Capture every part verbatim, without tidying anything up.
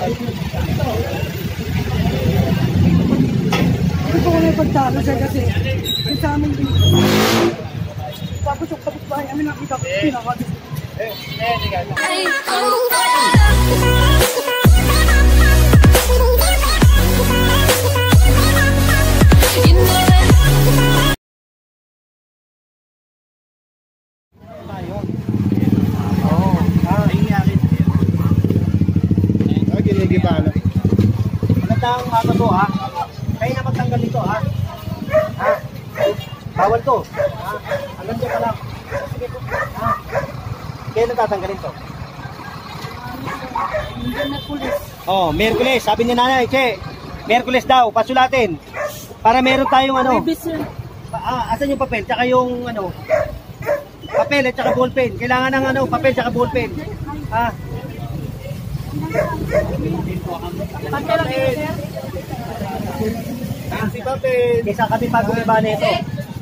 Hindi ko na ipagtalo siya kasi sa amin din. Tapos yung kapitbahay namin nakita ko pinaka. Eh, eh, hindi magandang umaga to ha. Kayo na magtanggal nito ha. Ha? Bawal to. Ha? Hanggang dyan ka lang. Sige po. Ha? Kayo na tatanggalin to. Oh, Merkules. Sabi ni nanay, che. Merkules daw. Pasulatin. Para meron tayong ano. Ah, asan yung papel? Tsaka yung ano. Papel at tsaka ballpen. Kailangan ng ano, papel tsaka ballpen. Ha? Papel. Si papel. Kaysa kami pag-umiba na ito.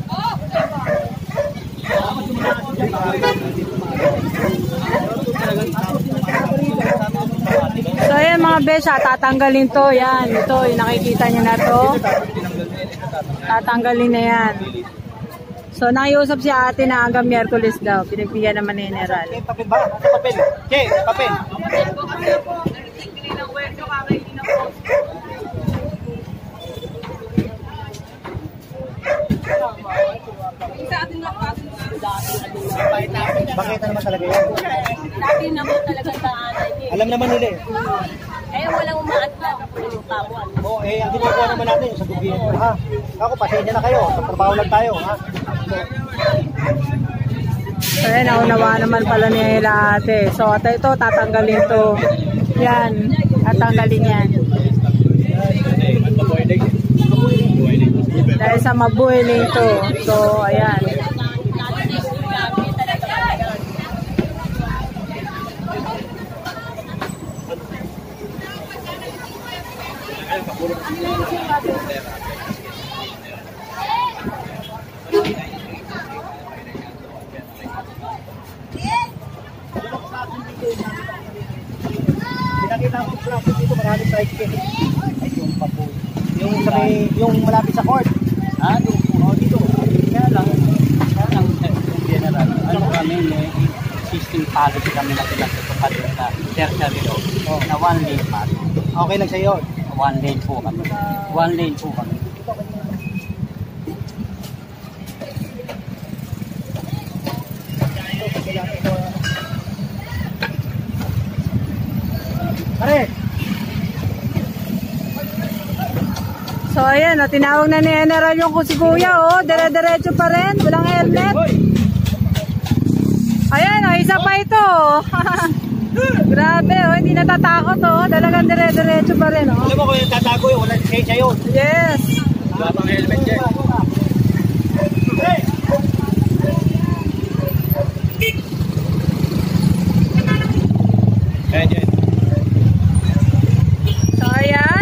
So ayan mga besya, tatanggalin to. Yan, ito, yung nakikita nyo na to. Tatanggalin na yan. So nakiusap si ate na hanggang Miyerkules daw. Pinagbigyan naman ni General. Papel ba? Papel. Che, papel. Bakit naman talaga yan? Dati naman talaga sa anay. Alam naman nila eh. Eh, walang umaat na yung kawan. Oo, eh, ang ginagawa naman natin sa gobyerno, ha? Ako, pasensya na kayo. Sa trabaho lang tayo, ha? So ayan, naunawa naman pala nila ate. So ate ito, tatanggalin to. Yan, tatanggalin yan. Dahil sa mabuhiling to. So ayan. Pinakita ko sa dito, maraming tricycle. Ay, yung papo. Yung sa may, yung malapit sa court. Ah, dito. Oh, dito. Kaya lang, kaya lang, general, ano kami, may existing policy kami na pinatutupad sa tertiary road na one lane path. Okay lang sa iyo. One lane po kami. One lane po kami. Pare! So ayan, oh, tinawag na ni General yung si Kuya, oh, dire-diretso pa rin, walang helmet. Ayan, oh, isa pa ito. Grabe, oh, hindi natatakot, oh, talagang dire-diretso pa rin, oh. Alam mo kung yung tatago yun, walang lisensya yun. Yes. Wala pang helmet dyan. Hey! Ayan dyan. So ayan.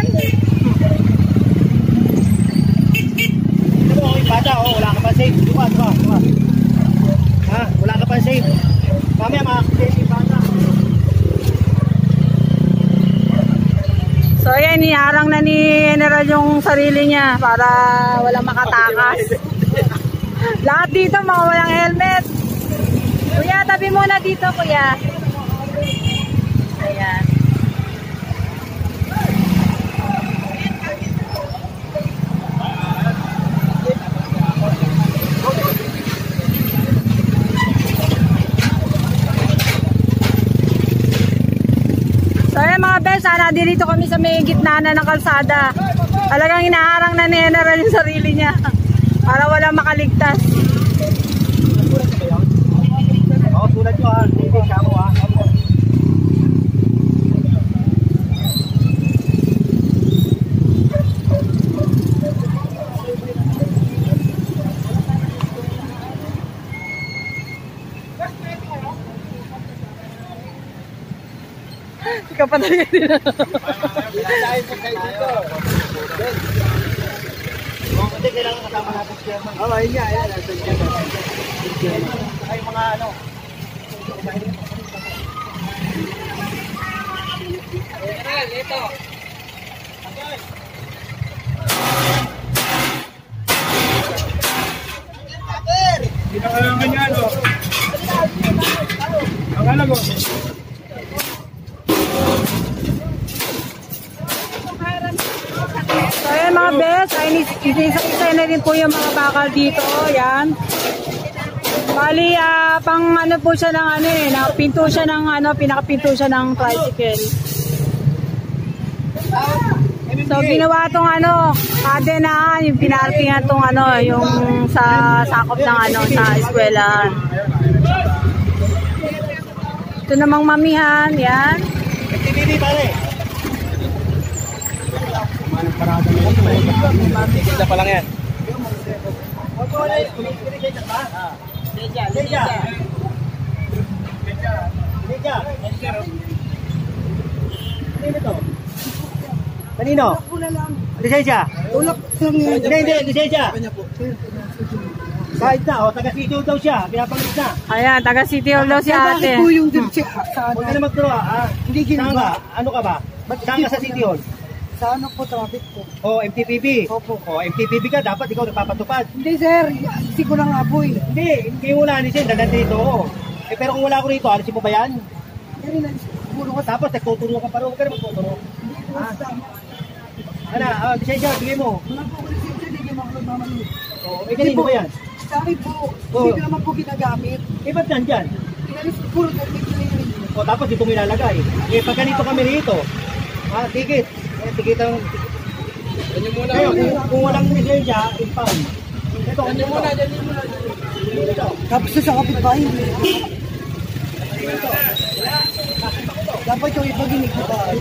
Bata, oh, wala ka pa safe. Diba, diba, diba. Ha, wala ka pa safe. Mamaya makakasave yung bata. So ayan, iharang na ni General yung sarili niya para walang makatakas. Lahat dito mga walang helmet. Kuya, tabi muna dito, kuya. Ayan. So ayan mga bes, sana dito kami sa may gitna na ng kalsada. Talagang inaharang na ni General yung sarili niya para walang makaligtas. Oo, tulad nyo ha. Hindi siya mo ha. Ikaw pa talaga din. Dahil sa kayo dito. Hindi, kailangan kasama natin siya. Oo, ayun nga. Ay, mga ano. Hindi na kailangan niya, no? Ang alam mo. So ayan mga bes, ay isa-isa na rin po yung mga bakal dito. Yan. Bali, uh, pang ano po siya ng ano eh, pinto siya ng ano, pinakapinto siya ng tricycle. So ginawa tong ano, kadenahan, yung pinarkingan tong ano, yung sa sakop ng ano, sa eskwelahan. Ito namang mamihan, yan. T V B pare. Tigil na pa lang yan. Leja. Leja. Leja. Kanino to? Kanino? Lisensya? Tulak lang niya. Hindi, hindi. Lisensya. Kahit na, o, taga-City Hall daw siya. Pinapanggit na. Ayan, taga City Hall daw si Bakit ate. po yung check sa Huwag ka ano? na magturo, ah. Hindi Saan ginagawa. ka? Ano ka ba? Saan ka sa City Hall? Sa ano po traffic po? O, M T P B. Opo. O, M T P B ka, dapat ikaw nagpapatupad. Hindi sir, isi ko lang nga po eh. Hindi, hindi mo na alisin, dadan dito. Eh, pero kung wala ko rito, alisin mo ba yan? Hindi na siguro ko Tapos, nagtuturo ka pa rin, huwag ka na magtuturo. Ah. Ano, ah, lisensya, bigay mo. wala po ko lisensya, hindi ko makamamali. O, eh, kanino ba yan? Sa akin po, Oo. hindi ko naman po ginagamit. Eh, ba't nandyan? Inalis ko puro dahil may O, tapos dito mo ilalagay. Eh, pag ganito kami rito, ah, ticket. Eh, ticket ang... Ganyan muna. Kaya, kung, kung walang lisensya, impound. Ito, ganyan muna, ganyan muna. Tapos sa kapitbahay, hindi. Dapat yung iba ginigibay.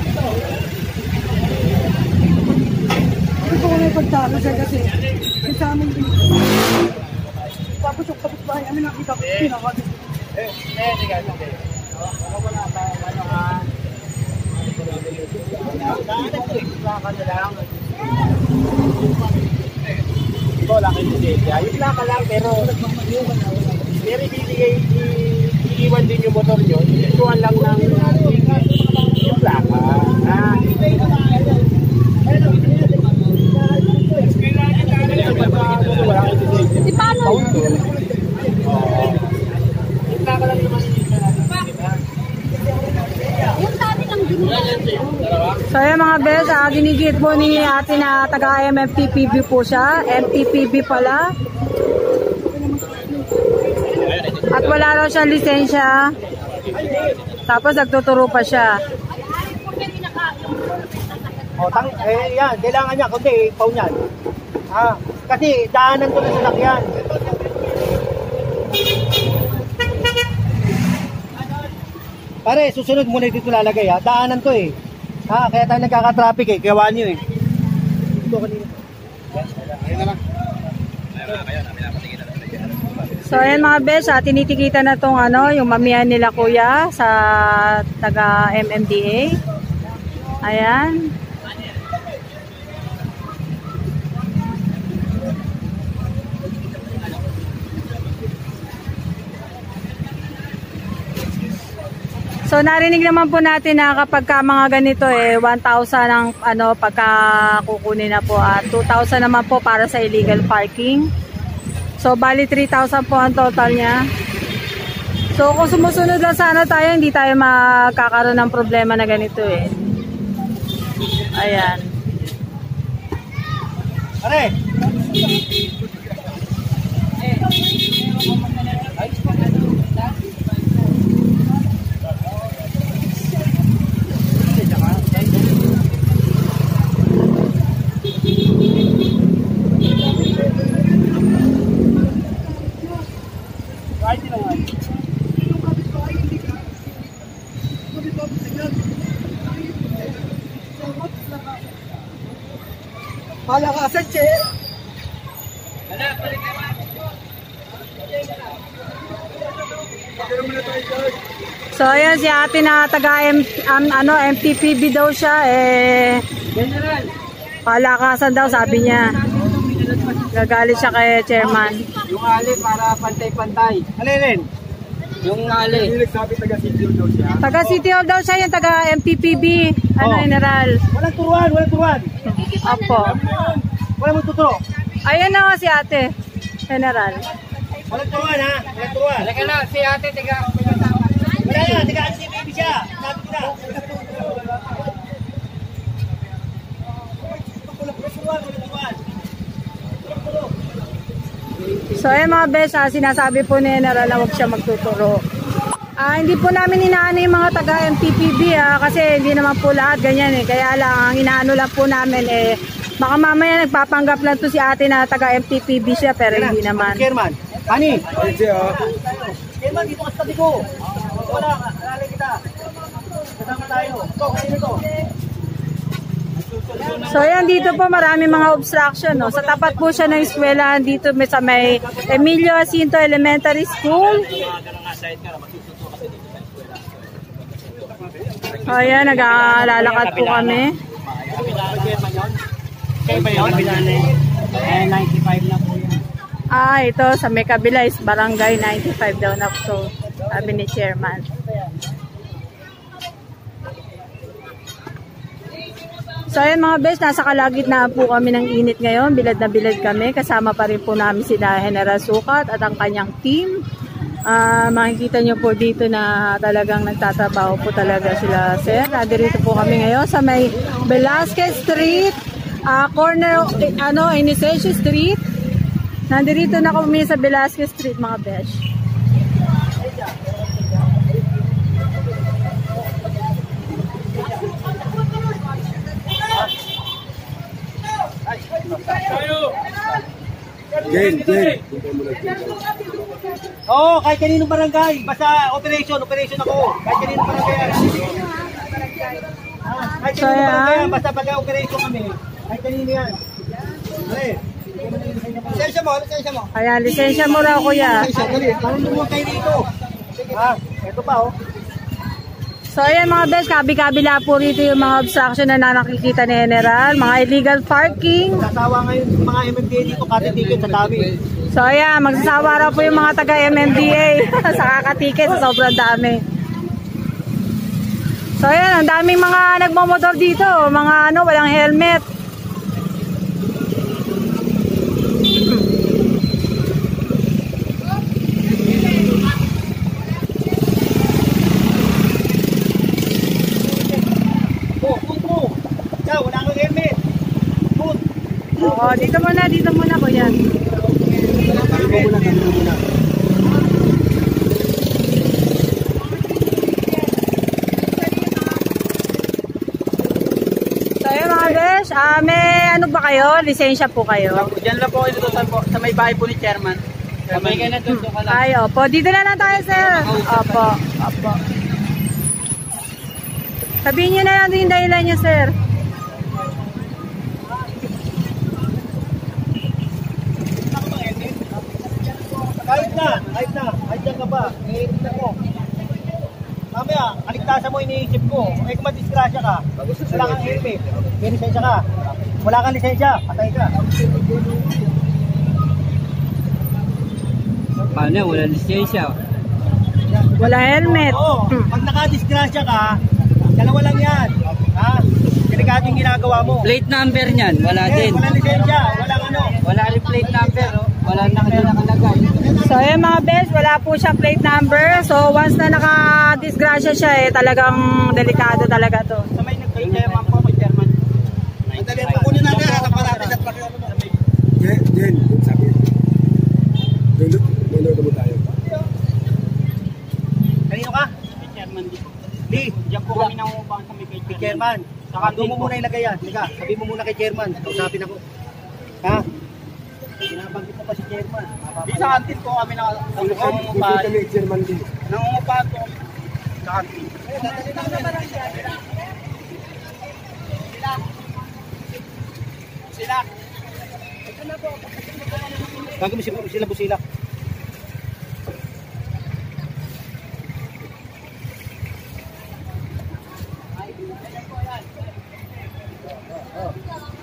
Hindi ko kung may pagtalo siya kasi yung sa amin din. Tapos yung kapitbahay, amin nakita ko pinakalit. Eh, eh, hindi ka, hindi. Ano ko na, ano ka? Plaka na lang. Ito, laki yung data. Yung plaka lang, pero pero ibibigay, iiwan din yung motor nyo. Isuan lang ng yung plaka. Ah. Di paano? Yung plaka lang naman. Yung dati ng So ayan mga bes, ah, ginigit po ni ate na taga M F T P B po siya. M T P B pala. At wala raw siyang lisensya. Tapos nagtuturo pa siya. O, tang, eh, yan, kailangan niya, kundi, ipaw niyan. Ah, kasi daanan ko na sa sakyan. Pare, susunod muna dito lalagay ha. Daanan to eh. Ha, kaya tayo nagkaka-traffic eh. Gawa niyo eh. Ito kanina. Ayun na lang. So ayan mga bes, ah, tinitikita na tong ano, yung mamihan nila kuya sa taga M M D A. Ayan. So narinig naman po natin na kapag ka mga ganito eh one thousand ang ano pagka kukunin na po at two thousand naman po para sa illegal parking. So bali three thousand po ang total niya. So kung sumusunod lang sana tayo, hindi tayo magkakaroon ng problema na ganito eh. Ayan. Pare. Palakasan, che. So ayan si ate na taga M, um, ano, M T P B daw siya eh. Palakasan daw sabi niya. Gagalit siya kay chairman. Yung alin para pantay-pantay. Alin, Yung ali. Hindi nagsabi taga City Hall daw siya. Taga City Hall daw siya, yung taga M P P B, ano, Oh. General. Walang turuan, walang turuan. Opo. Walang magtuturo. Ayun na si ate, General. Walang turuan ha, walang turuan. Halika na, si ate, tiga. Wala na, tiga ano si baby siya. Sabi ko na. Walang turuan, walang turuan. So ayun mga bes, ah, sinasabi po ni General na huwag siya magtuturo. Ah, hindi po namin inaano yung mga taga M P P B ah, kasi hindi naman po lahat ganyan eh. Kaya lang, ang inaano lang po namin eh, baka mamaya nagpapanggap lang to si ate na taga M P P B siya pero hindi naman. Chairman, Ani. Ay, siya. Chairman, dito ka sa tabi ko. Wala, alalay kita. Kasama tayo. Ito, kayo nito. So ayan, dito po marami mga obstruction. No? Sa tapat po siya ng eskwelahan dito may, sa may Emilio Jacinto Elementary School. O ayan, nag-aalalakad po kami. Kaya ba yun? Eh, ninety-five na po yun. Ah, ito sa may kabila is Barangay ninety-five daw na po, sabi ni Chairman. So ayan mga bes, nasa kalagitnaan po kami ng init ngayon. Bilad na bilad kami. Kasama pa rin po namin si General Sukat at ang kanyang team. Uh, makikita nyo po dito na talagang nagtatrabaho po talaga sila, sir. Nandito po kami ngayon sa may Velasquez Street, uh, corner, eh, ano, Inicencio Street. Nandito na kami sa Velasquez Street mga bes. Jen, Jen. Oo, oh, kahit kaninong barangay. Basta operation, operation ako. Kahit kaninong barangay. Ah, kahit So, kaninong yan. barangay, basta pag-operation kami. Kahit kanino yan. Dali. Lisensya mo, lisensya mo. Kaya lisensya mo raw kuya. Lisensya, dali. Parang lumuot kayo dito. Ah, eto pa oh. So ayan mga bes, kabi-kabila po rito yung mga obstruction na nakikita ni General. Mga illegal parking. Kasawa ngayon yung mga M M D A dito, katitikit sa dami. So ayan, magsasawa raw po yung mga taga M M D A sa kakatiket sa sobrang dami. So ayan, ang daming mga nagmamotor dito. Mga ano, walang helmet. Oh, dito muna, dito muna kuya. Dito muna, dito muna. So ayun mga besh, ah, may ano ba kayo? Lisensya po kayo? Diyan lang po kayo dito sa may bahay po ni Chairman. Sabay kayo na doon, doon ka lang. Ay, opo. Dito na lang tayo, sir. Opo, opo. Sabihin nyo na lang din yung dahilan nyo, sir. Kahit na, kahit na, kahit na ka ba, eh, tignan mo. Mamaya, kaligtasan mo iniisip ko. Eh, kung madisgrasya ka, wala kang helmet, may lisensya ka. Wala kang lisensya, patay ka. Paano? Wala lisensya. Wala helmet. Oo, pag nakadisgrasya ka, dalawa lang yan. Ha? Delikado yung ginagawa mo. Plate number niyan, wala Eh, din. wala lisensya, wala ano. Wala rin plate number, oh. Wala na kanila nakalagay. So ayun mga best, wala po siyang plate number. So once na nakadisgrasya siya eh, talagang delikado talaga to. Sa may nagkay-chairman po, may chairman. Madali pa. Kunin natin ang parati sa truck. Jen, Jen. Sabi. Lulot, lulot mo tayo. Kanino ka? May chairman dito. Di. Diyan po kami nangungupahan sa may kay Kay chairman. Saka Doon mo muna ilagay yan. Liga, sabi mo muna kay chairman. Kausapin ako. Ha? Pinabanggit mo pa si chairman. Di sa kantin po kami nangungupahan. Dito kami, Chairman din. Nangungupahan po sa kantin. Sila. Bago mo sila, sila busila.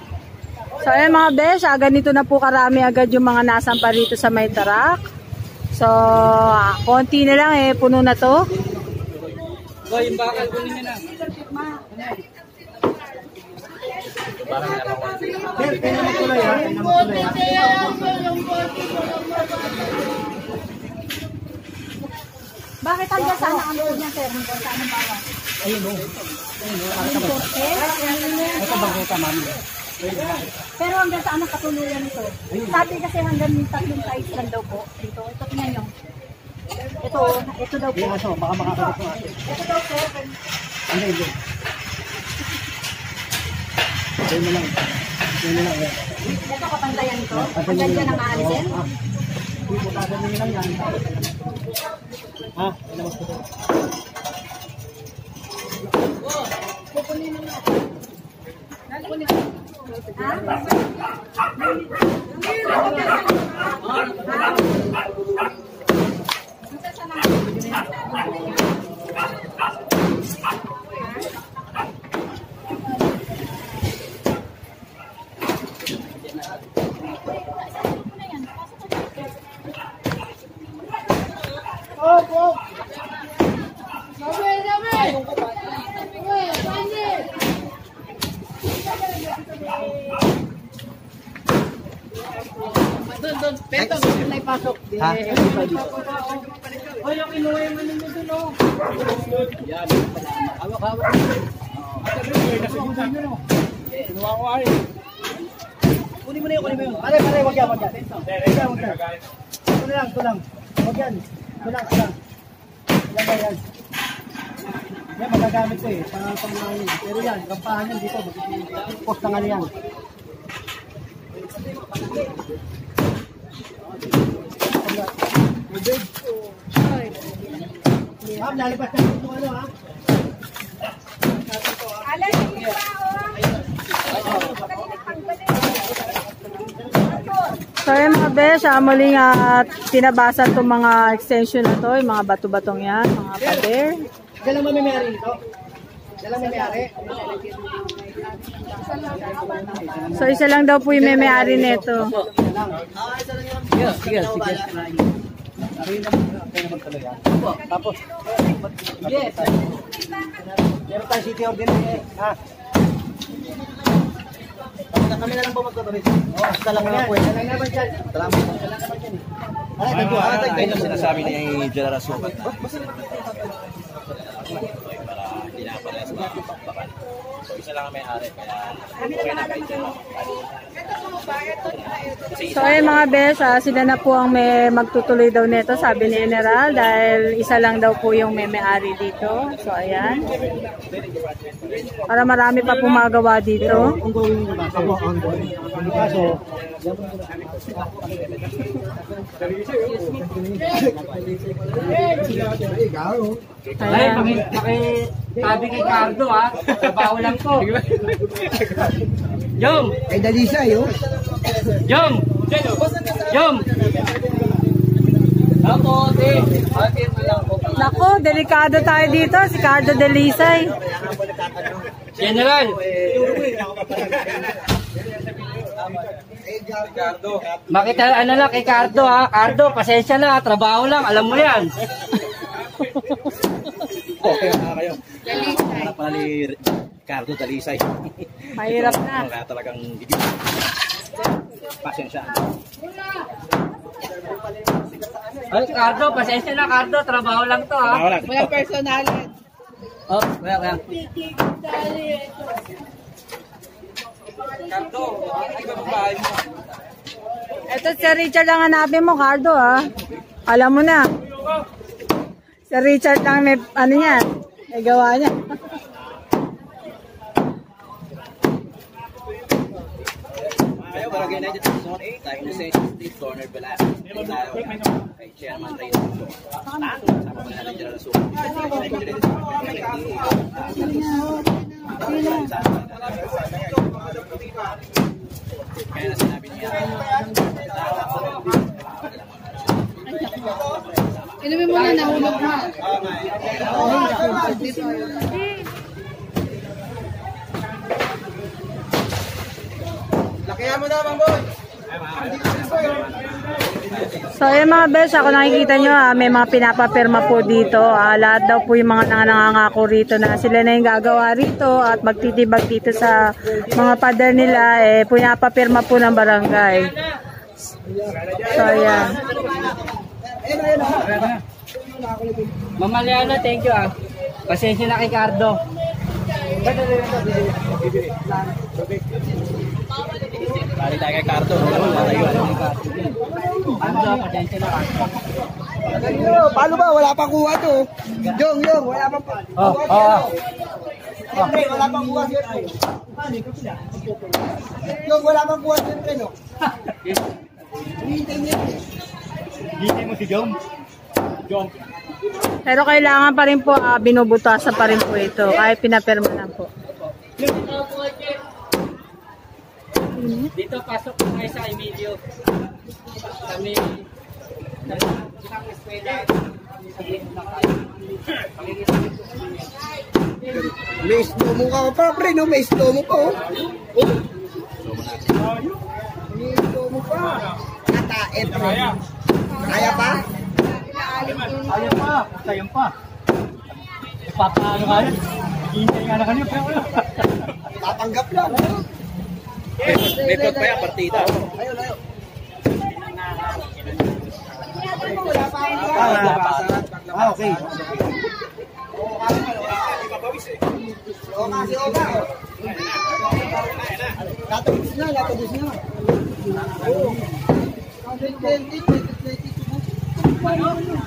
So ayun mga besh, ah, ganito na po karami agad yung mga nasampa rito sa may tarak. So, konti na lang eh, puno na to. So, yung bakal, kunin nyo na. Sir, kaya naman tuloy ha. Kaya naman tuloy ha. Bakit hanggang saan ang ano niya, sir? Hanggang saan ang bawas? Ayun o. Ito bangketa mami. Pero hanggang saan ang katuluyan nito? Sabi kasi hanggang tatlong size lang daw po. Dito, ito tingnan nyo. Ito, ito daw po. Yung aso, baka makakalit mo ate. Ito daw po. Hindi, hindi. Ito mo lang. Ito mo lang. Ito kapantayan nito. Hanggang dyan ang aalisin. Hindi po, tatanungin lang yan. Ha? Ilabas ko ito. Kukunin mo na. Kukunin mo. Ha? Ha? Ay, yung kinuha yung ano mo dun, oh. Yan. Hawak-hawak. Kinuha ko ay. Kunin mo na yun, kunin mo yun. Pare, pare, wag yan, wag yan. Wag yan, wag yan. Ito na lang, ito lang. Wag yan. Ito lang, ito lang. Yan, yan, yan. Yan, magagamit ko eh. Para pang mga yun. Pero yan, rampahan yan dito. Post na nga yan. Ma'am, lalipas na ito ano ha? Alay, hindi pa, So yung mga besh, ah, muling uh, tinabasan itong mga extension na to, yung mga bato-batong yan, mga pader. Diyan lang mamimiyari nito? Diyan lang mamimiyari? So isa lang daw po yung may-ari nito. Sige, sige, sige. Tapos, yes. Meron tayong city ordinance. Ha? Kami na lang po magkatabi. Oo, isa lang naman po eh. Isa lang naman dyan. Salamat po. Isa lang naman dyan eh. Ay, tagpo. Ay, ito sinasabi niya yung General Sukat na para hindi na parehas na bakal. So, isa lang ang may-ari. Kaya, okay na kayo dyan. So ayun mga besh, ah, sila na po ang may magtutuloy daw nito, sabi ni General, dahil isa lang daw po yung may-ari dito. So ayan. Para marami pa po magawa dito. Ang gawin nyo ba? Ako, ang gawin. Kaso, Ay, paki, paki, sabi kay Cardo ha. Trabaho lang po. Jom! ay dalisa yun. Jom! Jom! Ako, te. Bakit mo lang po? Nako, delikado tayo dito, si Cardo Delisay. General! Makita ano lang kay Cardo ha. Cardo, pasensya na. Trabaho lang. Alam mo yan. Okay na kayo. Para pala ni Cardo Dalisay. Mahirap na. Kaya talagang higit. Pasensya. Ay, Cardo, pasensya na. Cardo, trabaho lang to ha. Wala. Walang personalan. Oh, kaya kaya. Ito si Richard ang hanapin mo, Cardo ah. Alam mo na. Si Richard lang may, ano niya, may gawa niya. Ayaw, barangay na dito. Zone eight. Tayo na sa State Corner Velasquez. Kay Chairman Ray. Sama pa na ng General Sukat. Kaya na sinabi niya. Inumin mo na, nahulog mo. Lakihan mo na, Bang Boy. So yung mga besh, ako nakikita nyo ah, may mga pinapapirma po dito. Ah, lahat daw po yung mga nangangako rito na sila na yung gagawa rito at magtitibag dito sa mga pader nila. Eh, pinapapirma po ng barangay. So ayan. Mamaliana, thank you ah. Pasensya na kay Cardo. Bali tayo kay Cardo. Cardo, pasensya na Cardo. Paano ba? Wala pang kuha to. Yung, yung, wala pang kuha. Oh, oh. Siyempre, wala pang kuha siyempre. Yung, wala pang kuha siyempre, no? Hintay niya. Hintay mo si Jom. Jom. Pero kailangan pa rin po ah, binubutasan pa rin po ito kahit pinapirma na po. Dito pasok po kayo sa Emilio. Kami isang eskwela. May istomo ka pa, pre, no? May istomo pa, oh. May istomo pa. Kataet, pre. Kaya pa? Ayaw pa. Sayang pa. Ipapaano ka yun? Hintay nga na kanyo. Tatanggap lang, ano? May plot pa yan, partida. Ayun, ayun. Ah, okay. Oka, si Oka. Latagos na, latagos na. twenty twenty, twenty twenty-two.